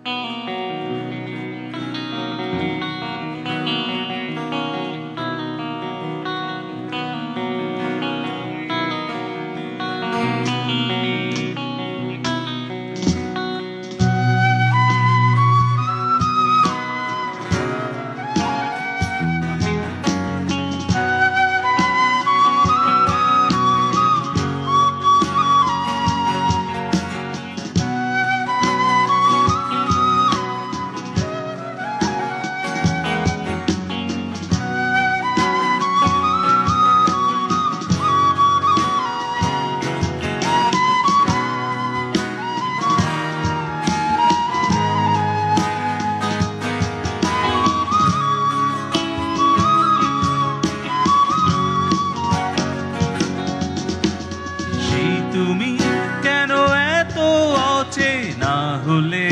তুমি কেন এত অচেনা হলে,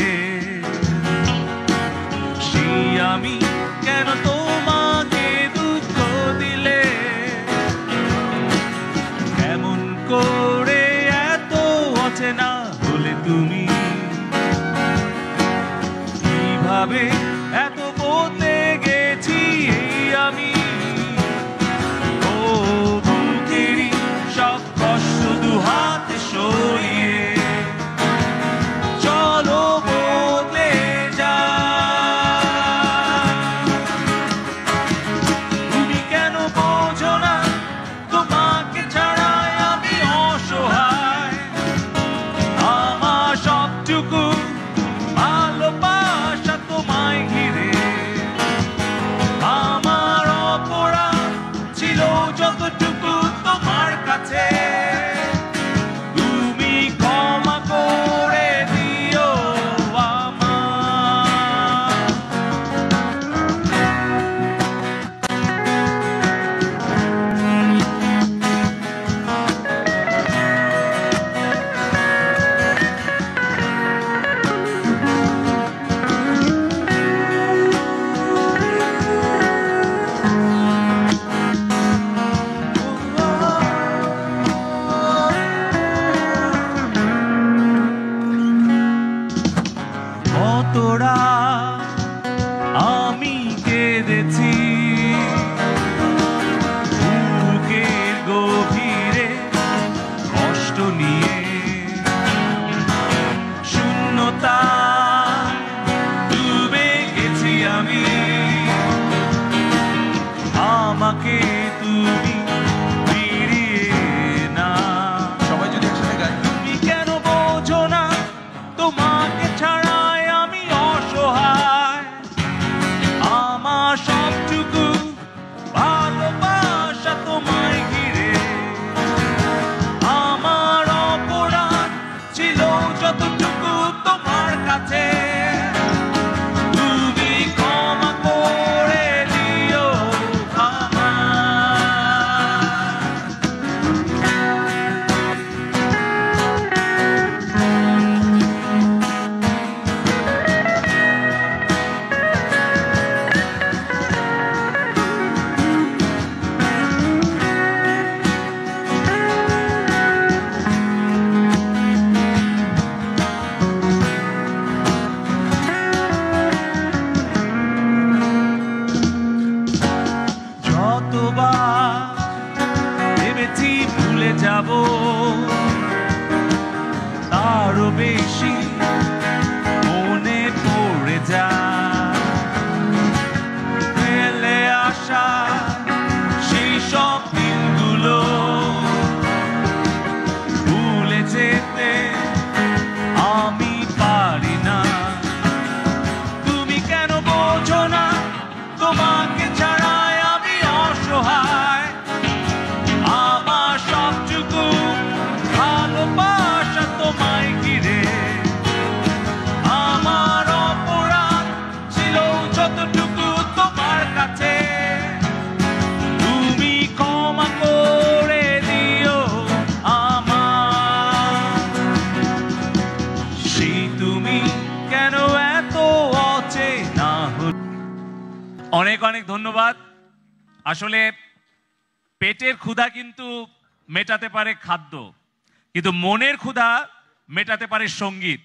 সেই আমি কেন তোমাকে দুঃখ দিলে, কেমন করে এত অচেনা হলে তুমি, কিভাবে এত বদলে গেছি এই আমি। ও বুকেরই সব কষ্ট দুহাতে সরিয়ে চলো বদলে যা। তুমি কেন বোঝো না তোমাকে ছাড়াই আমি অসহায়, আমার সবটুকু ভালোবাসা তোমায় ঘিরে, আমার অপরাধ ছিল যতটুকু তোমার কাছে, তুমি ক্ষমা করে দিও আমায়। কতটা আমি কেঁদেছি বুকের গভীরে কষ্ট নিয়ে, শূন্যতা ডুবে গেছি আমি, আমাকে তুমি ফিরিয়ে না। সবাই যদি একসাথে গাই। তুমি কেন বোঝো না তোমাকে ছাড়াই আমি অসহায়, আমার সবটুকু ভালোবাসা তোমায় ঘিরে, আমার অপরাধ ছিল যতটুকু তোমার কাছে, তুমি ক্ষমা করে দিও যতবার ভেবেছি ভুলে যাব, তারও বেশি মনে পড়ে যায় ফেলে আসা সেই সব দিনগুলো, ভুলে যেতে আমি পারি না। তুমি কেন বোঝো না তোমাকে ছাড়াই আমি অসহায়, আমার সবটুকু ভালোবাসা তোমায় ঘিরে, আমার অপরাধ ছিল যতটুকু তোমার কাছে, তুমি ক্ষমা করে দিও আমায়। সেই তুমি কেন এত অচেনা হলে। অনেক অনেক ধন্যবাদ। আসলে পেটের ক্ষুধা কিন্তু মেটাতে পারে খাদ্য, কিন্তু মনের ক্ষুধা মেটাতে পারে সঙ্গীত।